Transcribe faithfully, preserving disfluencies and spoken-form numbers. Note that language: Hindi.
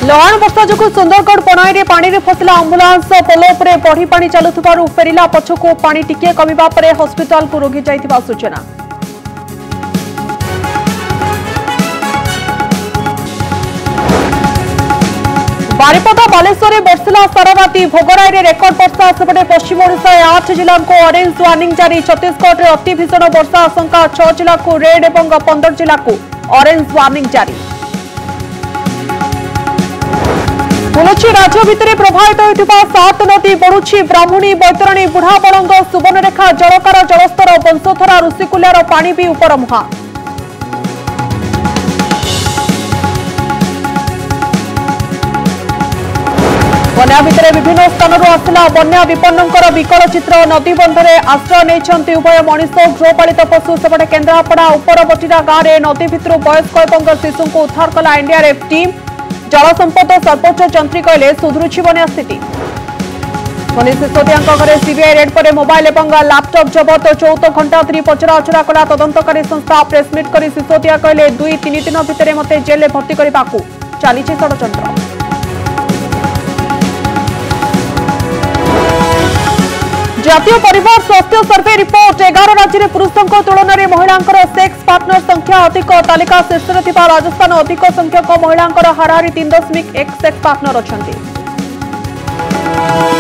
लहाण वर्षा जो सुंदरगढ़ पणाई पानी में फसला आंबुलांस पोल पर बढ़ी पानी चलुवर फेरला पछकू पानी टिके कमिबा परे हॉस्पिटल को रोगी जाइथिबा सूचना। बारिपदा बालेश्वर बर्षिला सारा राति भोगराई रेकर्ड वर्षा सेपटे पश्चिम ओडिशा आठ जिला को ऑरेंज वार्निंग जारी। छत्तीसगढ़ में अति भीषण वर्षा आशंका छह जिला को रेड और पंद्रह जिला को ऑरेंज वार्निंग जारी। बुलुची राज्य भितर प्रभावित होता सात नदी बढ़ुची ब्राह्मणी बैतरणी बुढ़ाबड़ंग सुवर्णरेखा जलकार जलस्तर बंशोधरा ऋषिकुल्यार पानी भी उपर मुहां। बन्या भितर विभिन्न स्थान आसला बन्या विपन्नकर विकल चित्र। नदी बंधरे आश्रय नहीं उभय मनीष गृहपालित पशु सेपटे केन्द्रापड़ा उपरबटीरा गांव में नदी भितर वयस्क और शिशु को उद्धार कला एनडीआरएफ टीम। जल संपद सर्वोच्च जंत्री कहले सुधुरुछि बन्या स्थिति। मनीष सिसोदिया घरे सीबीआई रेड पर मोबाइल और लैपटॉप जबत। चौदह घंटा धरी पचराउचरा कला तदंतकारी संस्था। प्रेसमिट कर सिसोदिया कहले दुई तीन दिन भितर मते जेल भर्ती करने को चली षड्यंत्र। जातीय परिवार स्वास्थ्य सर्वे रिपोर्ट एगार राज्य में पुरुषों तुलन में महिला सेक्स पार्टनर संख्या अधिक। तालिका शीर्ष में राजस्थान अधिक संख्यक महिला हाराहारी तीन दशमिक एक सेक्स पार्टनर अच्छा।